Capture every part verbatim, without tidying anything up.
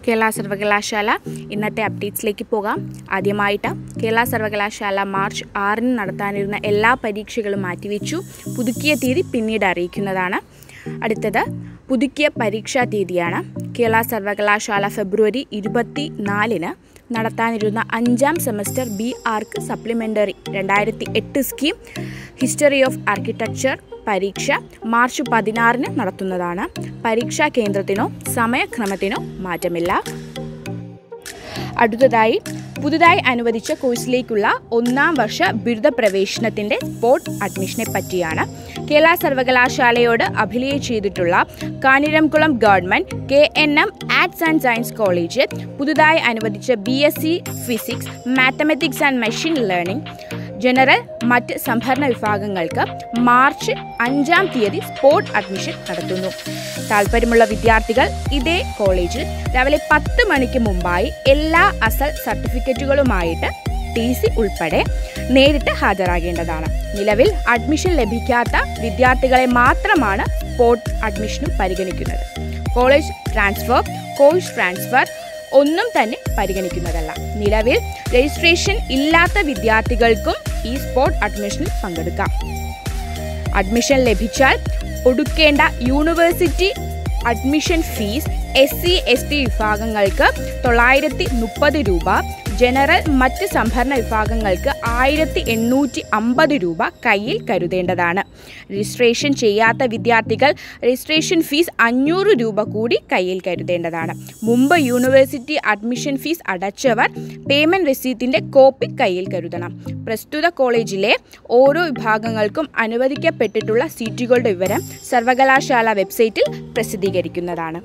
കേരള സർവകലാശാല ഇന്നത്തെ അപ്ഡേറ്റ്സിലേക്ക് പോകാം. ആദ്യമായിട്ട് കേരള സർവകലാശാല മാർച്ച് ആറിന് നടത്താനിരുന്ന എല്ലാ പരീക്ഷകളും മാറ്റിവെച്ചു. പുതുക്കിയ തീയതി പിന്നീട് അറിയിക്കുന്നതാണ്. അടുത്തത് പുതുക്കിയ പരീക്ഷാ തീയതിയാണ്. കേരള സർവകലാശാല ഫെബ്രുവരി ഇരുപത്തി നാലിന് നടത്താനിരുന്ന അഞ്ചാം സെമസ്റ്റർ ബി ആർക്ക് സപ്ലിമെൻ്ററി രണ്ടായിരത്തി എട്ട് സ്കീം ഹിസ്റ്ററി ഓഫ് ആർക്കിടെക്ചർ പരീക്ഷ മാർച്ച് പതിനാറിന് നടത്തുന്നതാണ്. പരീക്ഷാ കേന്ദ്രത്തിനോ സമയക്രമത്തിനോ മാറ്റമില്ല. അടുത്തതായി പുതുതായി അനുവദിച്ച കോഴ്സിലേക്കുള്ള ഒന്നാം വർഷ ബിരുദ പ്രവേശനത്തിൻ്റെ സ്പോട്ട് അഡ്മിഷനെ പറ്റിയാണ്. കേരള സർവകലാശാലയോട് അഫിലിയേറ്റ് ചെയ്തിട്ടുള്ള Kanjiramkulam government K N M arts and science college പുതുതായി അനുവദിച്ച B S C physics, mathematics and machine learning, general മറ്റ് സംഭരണ വിഭാഗങ്ങൾക്ക് മാർച്ച് അഞ്ചാം തീയതി സ്പോട്ട് അഡ്മിഷൻ നടത്തുന്നു. താല്പര്യമുള്ള വിദ്യാർത്ഥികൾ ഇതേ കോളേജിൽ രാവിലെ പത്ത് മണിക്ക് മുമ്പായി എല്ലാ അസൽ സർട്ടിഫിക്കറ്റുകളുമായിട്ട് ടി സി ഉൾപ്പെടെ നേരിട്ട് ഹാജരാകേണ്ടതാണ്. നിലവിൽ അഡ്മിഷൻ ലഭിക്കാത്ത വിദ്യാർത്ഥികളെ മാത്രമാണ് സ്പോട്ട് അഡ്മിഷനും പരിഗണിക്കുന്നത്. കോളേജ് ട്രാൻസ്ഫർ, കോഴ്സ് ട്രാൻസ്ഫർ ഒന്നും തന്നെ പരിഗണിക്കുന്നതല്ല. നിലവിൽ രജിസ്ട്രേഷൻ ഇല്ലാത്ത വിദ്യാർത്ഥികൾക്കും ഈ സ്പോട്ട് അഡ്മിഷനിൽ പങ്കെടുക്കാം. അഡ്മിഷൻ ലഭിച്ചാൽ ഒടുക്കേണ്ട university admission fees S C S T വിഭാഗങ്ങൾക്ക് തൊള്ളായിരത്തി മുപ്പത് രൂപ, ജനറൽ മറ്റ് സംഭരണ വിഭാഗങ്ങൾക്ക് ആയിരത്തി എണ്ണൂറ്റി അമ്പത് രൂപ കയ്യിൽ കരുതേണ്ടതാണ്. രജിസ്ട്രേഷൻ ചെയ്യാത്ത വിദ്യാർത്ഥികൾ രജിസ്ട്രേഷൻ ഫീസ് അഞ്ഞൂറ് രൂപ കൂടി കയ്യിൽ കരുതേണ്ടതാണ്. മുമ്പ് യൂണിവേഴ്സിറ്റി അഡ്മിഷൻ ഫീസ് അടച്ചവർ പേയ്മെൻറ്റ് രസീതിൻ്റെ കോപ്പി കയ്യിൽ കരുതണം. പ്രസ്തുത കോളേജിലെ ഓരോ വിഭാഗങ്ങൾക്കും അനുവദിക്കപ്പെട്ടിട്ടുള്ള സീറ്റുകളുടെ വിവരം സർവകലാശാല വെബ്സൈറ്റിൽ പ്രസിദ്ധീകരിക്കുന്നതാണ്.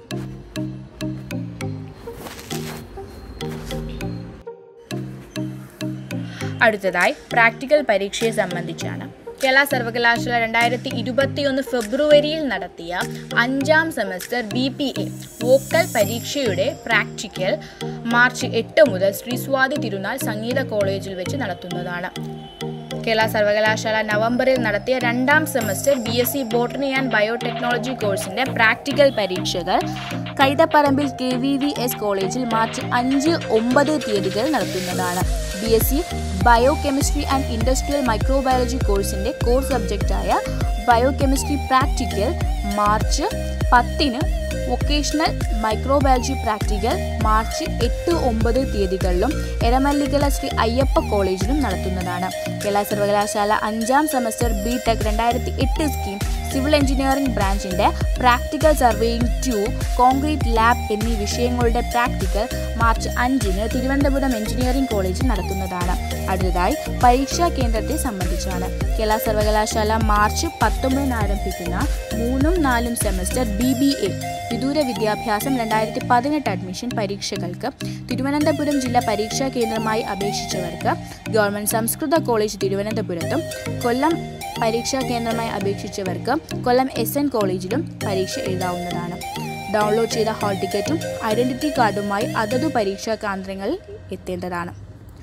അടുത്തതായി പ്രാക്ടിക്കൽ പരീക്ഷയെ സംബന്ധിച്ചാണ്. കേരള സർവകലാശാല രണ്ടായിരത്തി ഇരുപത്തിയൊന്ന് ഫെബ്രുവരിയിൽ നടത്തിയ അഞ്ചാം semester B P A vocal പരീക്ഷയുടെ പ്രാക്ടിക്കൽ മാർച്ച് എട്ട് മുതൽ ശ്രീ സ്വാതി തിരുനാൾ സംഗീത കോളേജിൽ വെച്ച് നടത്തുന്നതാണ്. കേരള സർവകലാശാല നവംബറിൽ നടത്തിയ രണ്ടാം semester B S C botany and biotechnology കോഴ്സിൻ്റെ പ്രാക്ടിക്കൽ പരീക്ഷകൾ കൈതപ്പറമ്പിൽ കെ വി വി എസ് കോളേജിൽ മാർച്ച് അഞ്ച് ഒമ്പത് തീയതികൾ നടത്തുന്നതാണ്. B S C biochemistry and industrial microbiology കോഴ്സിൻ്റെ കോർ സബ്ജക്റ്റായ ബയോകെമിസ്ട്രി പ്രാക്ടിക്കൽ മാർച്ച് പത്തിന്, വൊക്കേഷണൽ മൈക്രോബയോളജി പ്രാക്ടിക്കൽ മാർച്ച് എട്ട് ഒമ്പത് തീയതികളിലും എരമല്ലിക്കല ശ്രീ അയ്യപ്പ കോളേജിലും നടത്തുന്നതാണ്. കേരള സർവകലാശാല അഞ്ചാം സെമസ്റ്റർ ബി ടെക് രണ്ടായിരത്തി എട്ട് സ്കീം സിവിൽ എഞ്ചിനീയറിംഗ് ബ്രാഞ്ചിൻ്റെ practical surveying two, concrete lab എന്നീ വിഷയങ്ങളുടെ പ്രാക്ടിക്കൽ മാർച്ച് അഞ്ചിന് തിരുവനന്തപുരം എഞ്ചിനീയറിംഗ് കോളേജിൽ നടത്തുന്നതാണ്. അടുത്തതായി പരീക്ഷാ കേന്ദ്രത്തെ സംബന്ധിച്ചാണ്. കേരള സർവകലാശാല മാർച്ച് പത്തൊമ്പതിന് ആരംഭിക്കുന്ന മൂന്നും നാലും സെമസ്റ്റർ ബി ബി എ വിദൂര വിദ്യാഭ്യാസം രണ്ടായിരത്തി പതിനെട്ട് അഡ്മിഷൻ പരീക്ഷകൾക്ക് തിരുവനന്തപുരം ജില്ലാ പരീക്ഷാ കേന്ദ്രമായി അപേക്ഷിച്ചവർക്ക് ഗവൺമെൻറ് സംസ്കൃത കോളേജ് തിരുവനന്തപുരത്തും, കൊല്ലം പരീക്ഷാ കേന്ദ്രമായി അപേക്ഷിച്ചവർക്ക് കൊല്ലം എസ് എൻ കോളേജിലും പരീക്ഷ എഴുതാവുന്നതാണ്. ഡൗൺലോഡ് ചെയ്ത ഹാൾ ടിക്കറ്റും ഐഡൻറ്റിറ്റി കാർഡുമായി അതതു പരീക്ഷാ കേന്ദ്രങ്ങളിൽ എത്തേണ്ടതാണ്.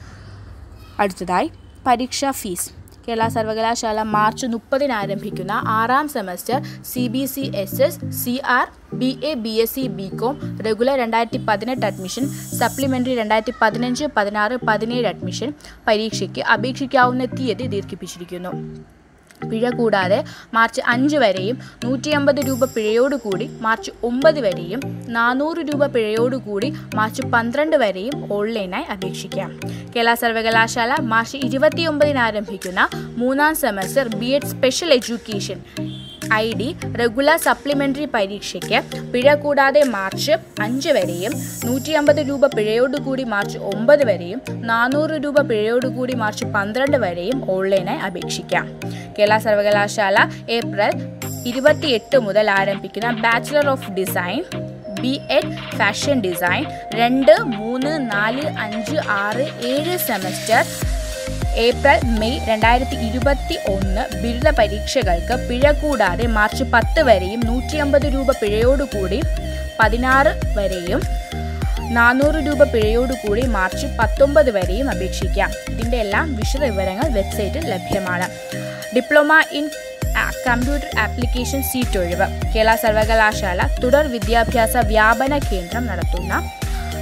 അടുത്തതായി പരീക്ഷാ ഫീസ്. കേരള സർവകലാശാല മാർച്ച് മുപ്പതിന് ആരംഭിക്കുന്ന ആറാം semester C B C S S C R B A B S C B com regular രണ്ടായിരത്തി പതിനെട്ട് അഡ്മിഷൻ, സപ്ലിമെൻ്ററി രണ്ടായിരത്തി പതിനഞ്ച് പതിനാറ് പതിനേഴ് അഡ്മിഷൻ പരീക്ഷയ്ക്ക് അപേക്ഷിക്കാവുന്ന തീയതി ദീർഘിപ്പിച്ചിരിക്കുന്നു. പിഴ കൂടാതെ മാർച്ച് അഞ്ച് വരെയും നൂറ്റി അമ്പത് രൂപ പിഴയോടുകൂടി മാർച്ച് ഒമ്പത് വരെയും നാനൂറ് രൂപ പിഴയോടുകൂടി മാർച്ച് പന്ത്രണ്ട് വരെയും ഓൺലൈനായി അപേക്ഷിക്കാം. കേരള സർവകലാശാല മാർച്ച് ഇരുപത്തിയൊമ്പതിന് ആരംഭിക്കുന്ന മൂന്നാം semester B ed special education I D regular supplementary പരീക്ഷയ്ക്ക് പിഴ കൂടാതെ മാർച്ച് അഞ്ച് വരെയും നൂറ്റി അമ്പത് രൂപ പിഴയോടുകൂടി മാർച്ച് ഒമ്പത് വരെയും നാനൂറ് രൂപ പിഴയോടുകൂടി മാർച്ച് പന്ത്രണ്ട് വരെയും ഓൺലൈനായി അപേക്ഷിക്കാം. കേരള സർവകലാശാല ഏപ്രിൽ ഇരുപത്തിയെട്ട് മുതൽ ആരംഭിക്കുന്ന bachelor of design B ed fashion design രണ്ട്, മൂന്ന്, നാല്, അഞ്ച്, ആറ്, ഏഴ് സെമസ്റ്റർ ഏപ്രിൽ മെയ് രണ്ടായിരത്തി ഇരുപത്തി ഒന്ന് ബിരുദ പരീക്ഷകൾക്ക് പിഴ കൂടാതെ മാർച്ച് പത്ത് വരെയും നൂറ്റി അമ്പത് രൂപ പിഴയോടുകൂടി പതിനാറ് വരെയും നാനൂറ് രൂപ പിഴയോടുകൂടി മാർച്ച് പത്തൊമ്പത് വരെയും അപേക്ഷിക്കാം. ഇതിൻ്റെ എല്ലാം വിശദ വിവരങ്ങൾ വെബ്സൈറ്റിൽ ലഭ്യമാണ്. Diploma in computer application seat ഒഴിവ്. കേരള സർവകലാശാല തുടർ വിദ്യാഭ്യാസ വ്യാപന കേന്ദ്രം നടത്തുന്ന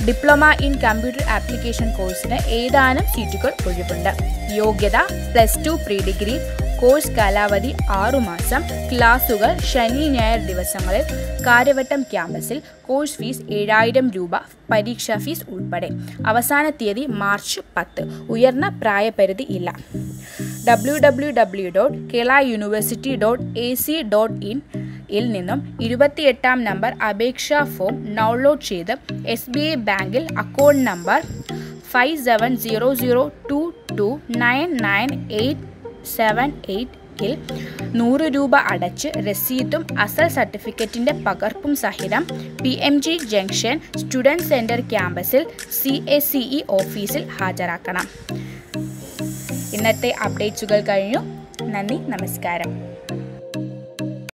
ഡിപ്ലോമ ഇൻ കമ്പ്യൂട്ടർ ആപ്ലിക്കേഷൻ കോഴ്സിന് ഏതാനും സീറ്റുകൾ ഒഴിവുണ്ട്. യോഗ്യത plus two pre degree. Course കാലാവധി ആറുമാസം. ക്ലാസുകൾ ശനി ഞായർ ദിവസങ്ങളിൽ. കാര്യവട്ടം ക്യാമ്പസിൽ. കോഴ്സ് ഫീസ് ഏഴായിരം രൂപ, പരീക്ഷാ ഫീസ് ഉൾപ്പെടെ. അവസാന തീയതി മാർച്ച് പത്ത്. ഉയർന്ന പ്രായപരിധി ഇല്ല. W W W dot Kerala university dot A C dot in ിൽ നിന്നും ഇരുപത്തിയെട്ടാം നമ്പർ അപേക്ഷാ ഫോം ഡൗൺലോഡ് ചെയ്ത് എസ് ബി ഐ ബാങ്കിൽ account number five seven zero zero two two nine nine eight seven എയ്റ്റിൽ നൂറ് രൂപ അടച്ച് രസീതും അസൽ സർട്ടിഫിക്കറ്റിൻ്റെ പകർപ്പും സഹിതം P M G junction student centre ക്യാമ്പസിൽ സി എ സി ഇ ഓഫീസിൽ ഹാജരാക്കണം. ഇന്നത്തെ അപ്ഡേറ്റ്സുകൾ കഴിഞ്ഞു. നന്ദി, നമസ്കാരം.